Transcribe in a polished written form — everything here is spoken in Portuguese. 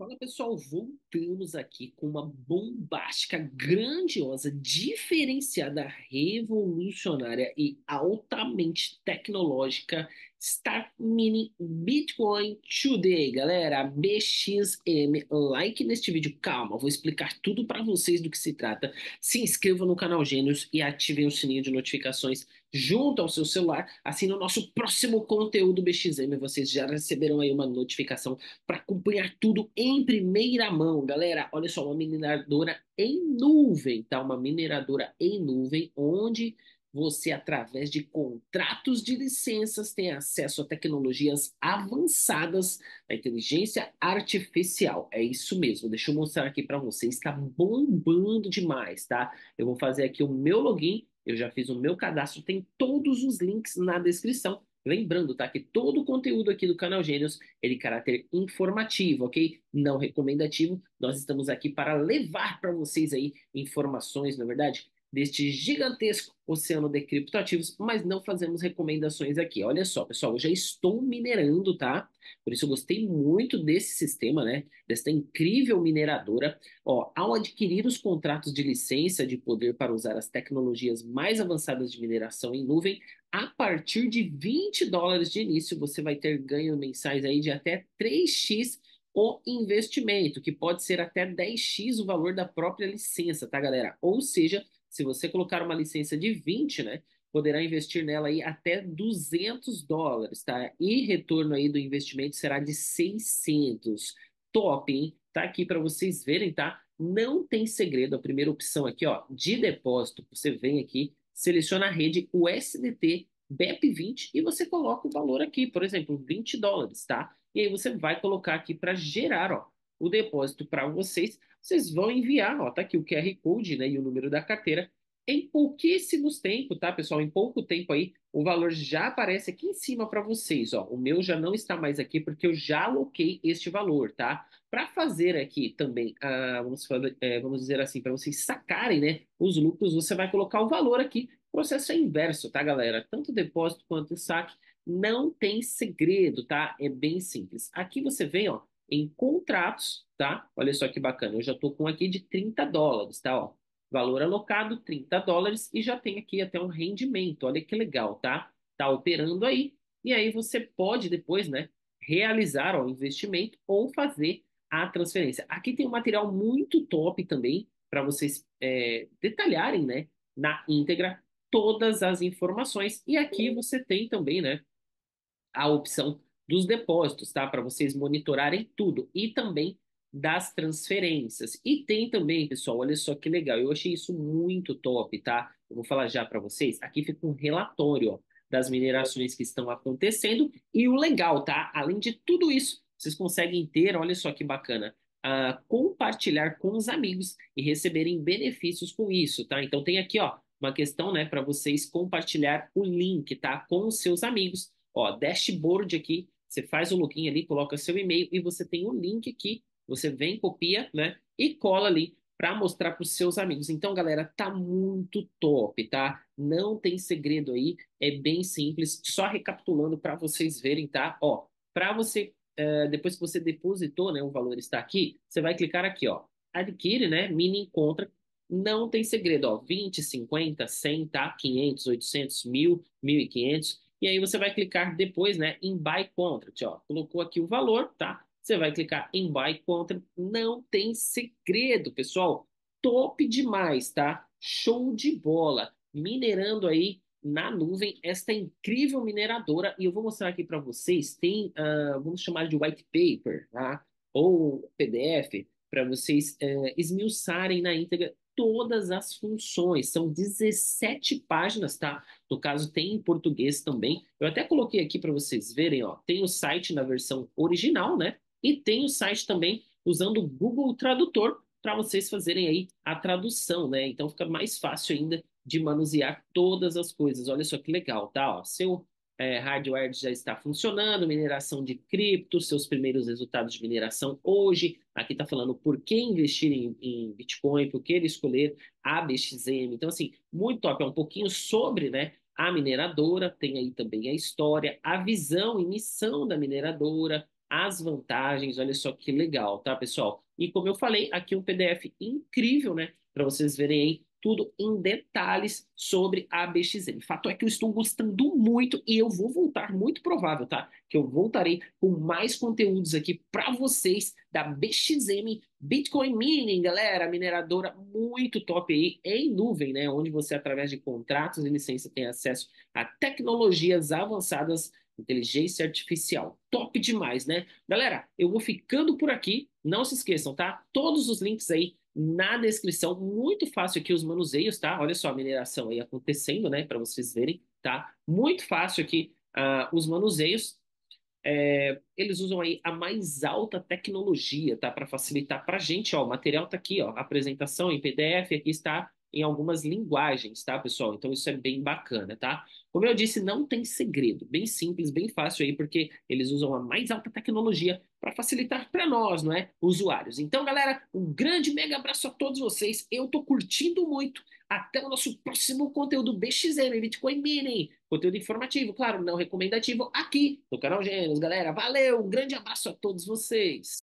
Fala pessoal, voltamos aqui com uma bombástica, grandiosa, diferenciada, revolucionária e altamente tecnológica Start Mini Bitcoin Today, galera. BXM, like neste vídeo. Calma, vou explicar tudo para vocês do que se trata. Se inscrevam no canal Gênios e ativem o sininho de notificações junto ao seu celular. Assim, no nosso próximo conteúdo BXM, vocês já receberão aí uma notificação para acompanhar tudo em primeira mão, galera. Olha só, uma mineradora em nuvem, tá? Uma mineradora em nuvem, onde você, através de contratos de licenças, tem acesso a tecnologias avançadas da inteligência artificial. É isso mesmo. Deixa eu mostrar aqui para vocês. Está bombando demais, tá? Eu vou fazer aqui o meu login. Eu já fiz o meu cadastro. Tem todos os links na descrição. Lembrando, tá, que todo o conteúdo aqui do canal Gênios é de caráter informativo, ok? Não recomendativo. Nós estamos aqui para levar para vocês aí informações, na verdade, deste gigantesco oceano de criptoativos, mas não fazemos recomendações aqui. Olha só, pessoal, eu já estou minerando, tá? Por isso eu gostei muito desse sistema, né? Desta incrível mineradora. Ó, ao adquirir os contratos de licença de poder para usar as tecnologias mais avançadas de mineração em nuvem, a partir de US$ 20 de início, você vai ter ganhos mensais aí de até 3x o investimento, que pode ser até 10x o valor da própria licença, tá, galera? Ou seja, se você colocar uma licença de 20, né, poderá investir nela aí até US$ 200, tá? E retorno aí do investimento será de 600. Top, hein? Tá aqui para vocês verem, tá? Não tem segredo. A primeira opção aqui, ó, de depósito, você vem aqui, seleciona a rede USDT BEP20 e você coloca o valor aqui, por exemplo, US$ 20, tá? E aí você vai colocar aqui para gerar, ó, o depósito para vocês. Vocês vão enviar, ó, tá aqui o QR Code, né, e o número da carteira. Em pouquíssimos tempo, tá, pessoal? Em pouco tempo aí, o valor já aparece aqui em cima para vocês, ó. O meu já não está mais aqui porque eu já aloquei este valor, tá? Para fazer aqui também, vamos dizer assim, para vocês sacarem, né, os lucros, você vai colocar o valor aqui. O processo é inverso, tá, galera? Tanto o depósito quanto o saque não tem segredo, tá? É bem simples. Aqui você vem, ó, em contratos, tá? Olha só que bacana. Eu já tô com aqui de US$ 30, tá? Ó, valor alocado US$ 30 e já tem aqui até um rendimento. Olha que legal, tá? Tá operando aí. E aí você pode depois, né, realizar ó, o investimento ou fazer a transferência. Aqui tem um material muito top também para vocês detalharem, né, na íntegra todas as informações. E aqui você tem também, né, a opção dos depósitos, tá? Para vocês monitorarem tudo e também das transferências. E tem também, pessoal, olha só que legal, eu achei isso muito top, tá? Eu vou falar já para vocês. Aqui fica um relatório, ó, das minerações que estão acontecendo e o legal, tá? Além de tudo isso, vocês conseguem ter, olha só que bacana, compartilhar com os amigos e receberem benefícios com isso, tá? Então tem aqui, ó, uma questão, né, para vocês compartilhar o link, tá, com os seus amigos. Ó, dashboard aqui, você faz o login ali, coloca seu e-mail e você tem o link aqui. Você vem, copia, né? E cola ali para mostrar para os seus amigos. Então, galera, tá muito top, tá? Não tem segredo aí, é bem simples. Só recapitulando para vocês verem, tá? Ó, para você, depois que você depositou, né, o valor está aqui, você vai clicar aqui, ó. Adquire, né? Mini encontra. Não tem segredo, ó. 20, 50, 100, tá? 500, 800, 1000, 1500. E aí você vai clicar depois, né, em Buy Contract, ó. Colocou aqui o valor, tá? Você vai clicar em Buy Contract. Não tem segredo, pessoal. Top demais, tá? Show de bola. Minerando aí na nuvem esta incrível mineradora. E eu vou mostrar aqui para vocês. Tem, vamos chamar de white paper, tá? Ou PDF, para vocês esmiuçarem na íntegra todas as funções. São 17 páginas, tá? No caso, tem em português também. Eu até coloquei aqui para vocês verem, ó. Tem o site na versão original, né? E tem o site também usando o Google Tradutor para vocês fazerem aí a tradução, né? Então fica mais fácil ainda de manusear todas as coisas. Olha só que legal, tá? Ó, seu hardware já está funcionando, mineração de cripto, seus primeiros resultados de mineração hoje. Aqui está falando por que investir em Bitcoin, por que ele escolher a BXM. Então, assim, muito top. É um pouquinho sobre, né, a mineradora, tem aí também a história, a visão e missão da mineradora, as vantagens. Olha só que legal, tá, pessoal? E como eu falei, aqui um PDF incrível, né, para vocês verem aí tudo em detalhes sobre a BXM. Fato é que eu estou gostando muito e eu vou voltar, muito provável, tá? Que eu voltarei com mais conteúdos aqui para vocês da BXM Bitcoin Mining, galera, mineradora muito top aí em nuvem, né? Onde você, através de contratos e licença, tem acesso a tecnologias avançadas, inteligência artificial. Top demais, né? Galera, eu vou ficando por aqui. Não se esqueçam, tá? Todos os links aí na descrição. Muito fácil aqui os manuseios, tá? Olha só a mineração aí acontecendo, né? Para vocês verem, tá? Muito fácil aqui os manuseios. Eles usam aí a mais alta tecnologia, tá? Para facilitar para a gente, ó. O material tá aqui, ó. Apresentação em PDF, aqui está em algumas linguagens, tá, pessoal? Então isso é bem bacana, tá? Como eu disse, não tem segredo. Bem simples, bem fácil aí, porque eles usam a mais alta tecnologia para facilitar para nós, não é? Usuários. Então, galera, um grande mega abraço a todos vocês. Eu tô curtindo muito. Até o nosso próximo conteúdo BXN, Bitcoin Mining. Conteúdo informativo, claro, não recomendativo, aqui no canal Gênios, galera. Valeu, um grande abraço a todos vocês.